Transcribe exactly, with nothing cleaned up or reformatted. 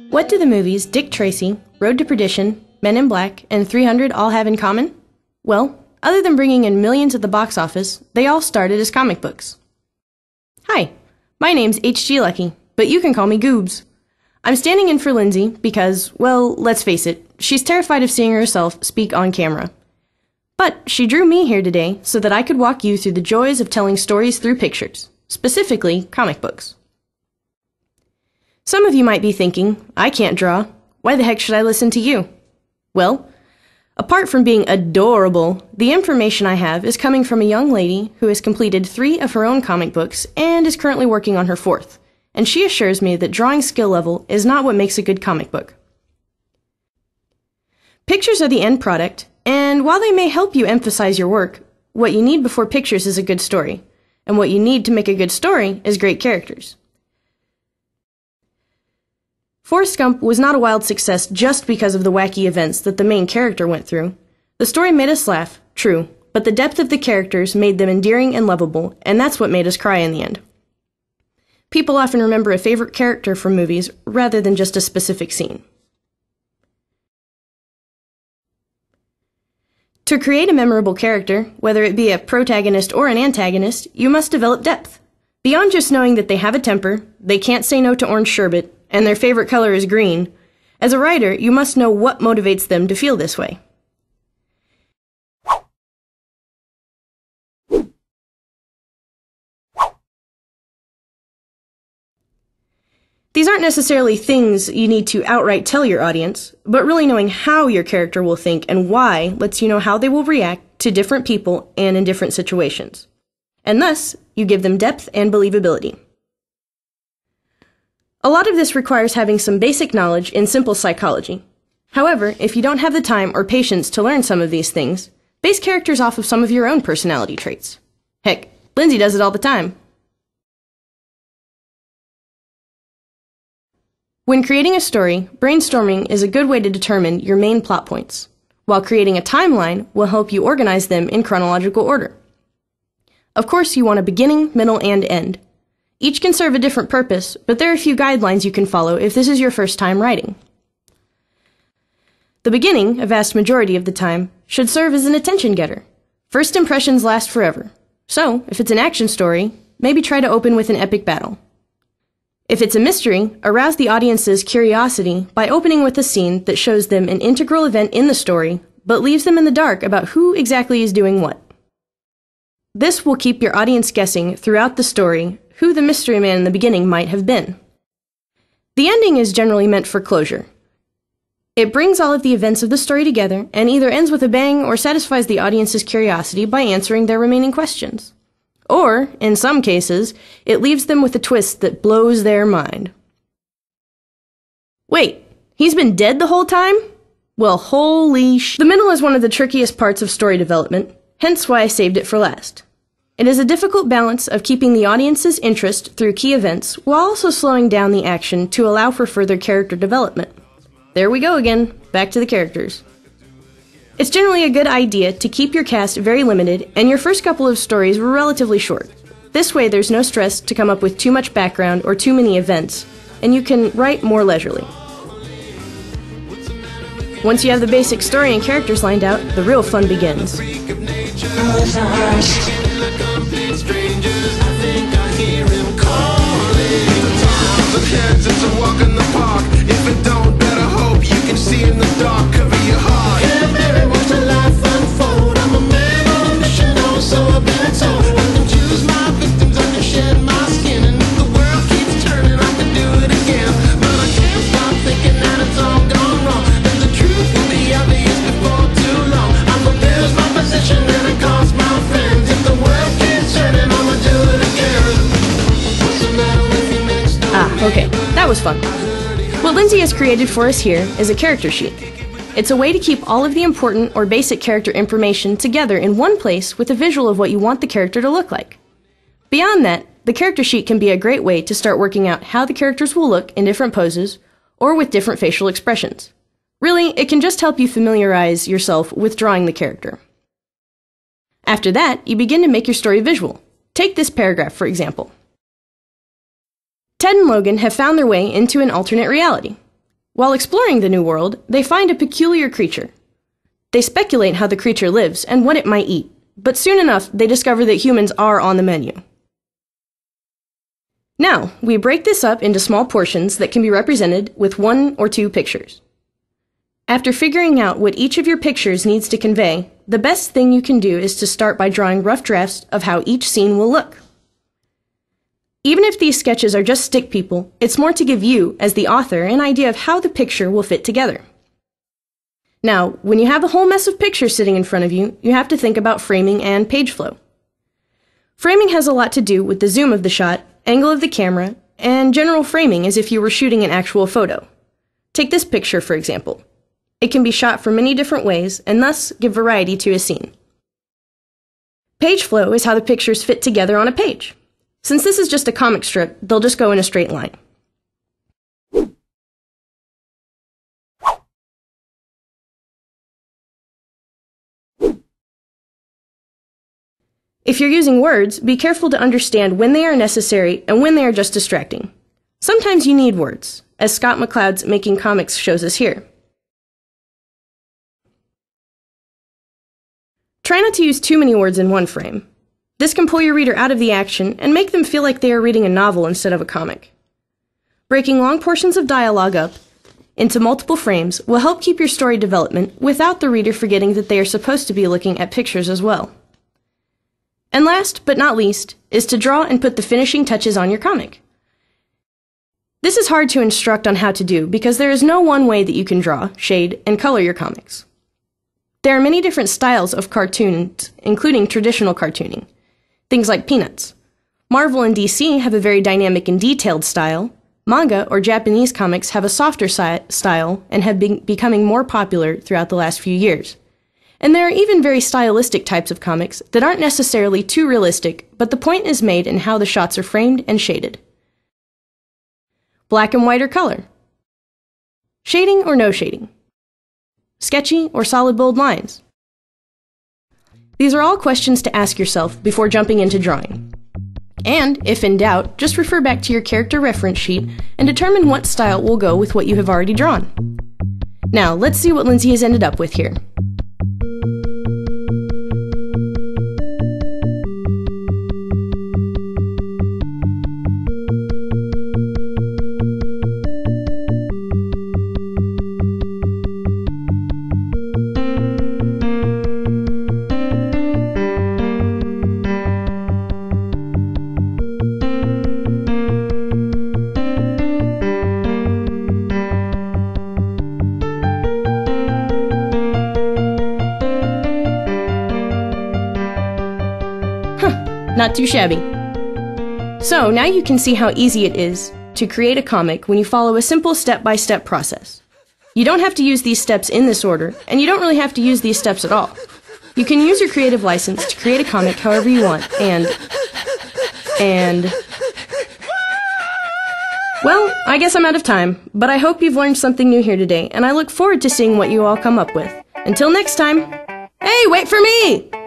What do the movies Dick Tracy, Road to Perdition, Men in Black, and three hundred all have in common? Well, other than bringing in millions at the box office, they all started as comic books. Hi, my name's H G Lucky, but you can call me Goobs. I'm standing in for Lindsay because, well, let's face it, she's terrified of seeing herself speak on camera. But she drew me here today so that I could walk you through the joys of telling stories through pictures, specifically comic books. Some of you might be thinking, I can't draw. Why the heck should I listen to you? Well, apart from being adorable, the information I have is coming from a young lady who has completed three of her own comic books and is currently working on her fourth, and she assures me that drawing skill level is not what makes a good comic book. Pictures are the end product, and while they may help you emphasize your work, what you need before pictures is a good story, and what you need to make a good story is great characters. Forrest Gump was not a wild success just because of the wacky events that the main character went through. The story made us laugh, true, but the depth of the characters made them endearing and lovable, and that's what made us cry in the end. People often remember a favorite character from movies rather than just a specific scene. To create a memorable character, whether it be a protagonist or an antagonist, you must develop depth. Beyond just knowing that they have a temper, they can't say no to orange sherbet, and their favorite color is green, as a writer, you must know what motivates them to feel this way. These aren't necessarily things you need to outright tell your audience, but really knowing how your character will think and why lets you know how they will react to different people and in different situations. And thus, you give them depth and believability. A lot of this requires having some basic knowledge in simple psychology. However, if you don't have the time or patience to learn some of these things, base characters off of some of your own personality traits. Heck, Lindsay does it all the time. When creating a story, brainstorming is a good way to determine your main plot points, while creating a timeline will help you organize them in chronological order. Of course, you want a beginning, middle, and end. Each can serve a different purpose, but there are a few guidelines you can follow if this is your first time writing. The beginning, a vast majority of the time, should serve as an attention getter. First impressions last forever. So, if it's an action story, maybe try to open with an epic battle. If it's a mystery, arouse the audience's curiosity by opening with a scene that shows them an integral event in the story, but leaves them in the dark about who exactly is doing what. This will keep your audience guessing throughout the story who the mystery man in the beginning might have been. The ending is generally meant for closure. It brings all of the events of the story together and either ends with a bang or satisfies the audience's curiosity by answering their remaining questions. Or, in some cases, it leaves them with a twist that blows their mind. Wait, he's been dead the whole time? Well, holy sh... The middle is one of the trickiest parts of story development, hence why I saved it for last. It is a difficult balance of keeping the audience's interest through key events while also slowing down the action to allow for further character development. There we go again, back to the characters. It's generally a good idea to keep your cast very limited and your first couple of stories relatively short. This way there's no stress to come up with too much background or too many events, and you can write more leisurely. Once you have the basic story and characters lined out, the real fun begins. It's a walk in the park. If it don't, better hope you can see in the dark. Cover your heart. Yeah, baby, watch the life unfold. I'm a man on a mission, oh, so I've been told. I can choose my victims, I can shed my skin, and if the world keeps turning, I can do it again. But I can't stop thinking that it's all gone wrong, and the truth will be obvious before too long. I'm gonna lose my position and it costs my friends. If the world keeps turning, I'ma do it again. What's the matter with you next door? Ah, okay, that was fun. What Lindsay has created for us here is a character sheet. It's a way to keep all of the important or basic character information together in one place with a visual of what you want the character to look like. Beyond that, the character sheet can be a great way to start working out how the characters will look in different poses or with different facial expressions. Really, it can just help you familiarize yourself with drawing the character. After that, you begin to make your story visual. Take this paragraph, for example. Ted and Logan have found their way into an alternate reality. While exploring the new world, they find a peculiar creature. They speculate how the creature lives and what it might eat, but soon enough they discover that humans are on the menu. Now, we break this up into small portions that can be represented with one or two pictures. After figuring out what each of your pictures needs to convey, the best thing you can do is to start by drawing rough drafts of how each scene will look. Even if these sketches are just stick people, it's more to give you, as the author, an idea of how the picture will fit together. Now, when you have a whole mess of pictures sitting in front of you, you have to think about framing and page flow. Framing has a lot to do with the zoom of the shot, angle of the camera, and general framing as if you were shooting an actual photo. Take this picture, for example. It can be shot for many different ways, and thus give variety to a scene. Page flow is how the pictures fit together on a page. Since this is just a comic strip, they'll just go in a straight line. If you're using words, be careful to understand when they are necessary and when they are just distracting. Sometimes you need words, as Scott McCloud's Making Comics shows us here. Try not to use too many words in one frame. This can pull your reader out of the action and make them feel like they are reading a novel instead of a comic. Breaking long portions of dialogue up into multiple frames will help keep your story development without the reader forgetting that they are supposed to be looking at pictures as well. And last, but not least, is to draw and put the finishing touches on your comic. This is hard to instruct on how to do because there is no one way that you can draw, shade, and color your comics. There are many different styles of cartoons, including traditional cartooning. Things like Peanuts. Marvel and D C have a very dynamic and detailed style. Manga or Japanese comics have a softer si- style and have been becoming more popular throughout the last few years. And there are even very stylistic types of comics that aren't necessarily too realistic, but the point is made in how the shots are framed and shaded. Black and white or color? Shading or no shading? Sketchy or solid bold lines? These are all questions to ask yourself before jumping into drawing. And, if in doubt, just refer back to your character reference sheet and determine what style will go with what you have already drawn. Now, let's see what Lindsay has ended up with here. Not too shabby. So now you can see how easy it is to create a comic when you follow a simple step-by-step process. You don't have to use these steps in this order, and you don't really have to use these steps at all. You can use your creative license to create a comic however you want, and... and... Well, I guess I'm out of time, but I hope you've learned something new here today, and I look forward to seeing what you all come up with. Until next time... Hey, wait for me!